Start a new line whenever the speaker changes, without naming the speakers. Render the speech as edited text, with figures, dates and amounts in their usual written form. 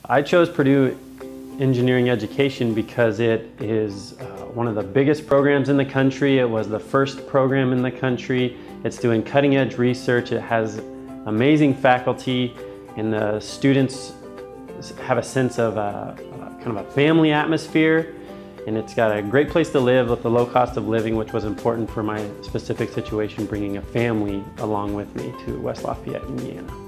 I chose Purdue Engineering Education because it is one of the biggest programs in the country. It was the first program in the country. It's doing cutting-edge research. It has amazing faculty, and the students have a sense of kind of a family atmosphere. And it's got a great place to live with the low cost of living, which was important for my specific situation, bringing a family along with me to West Lafayette, Indiana.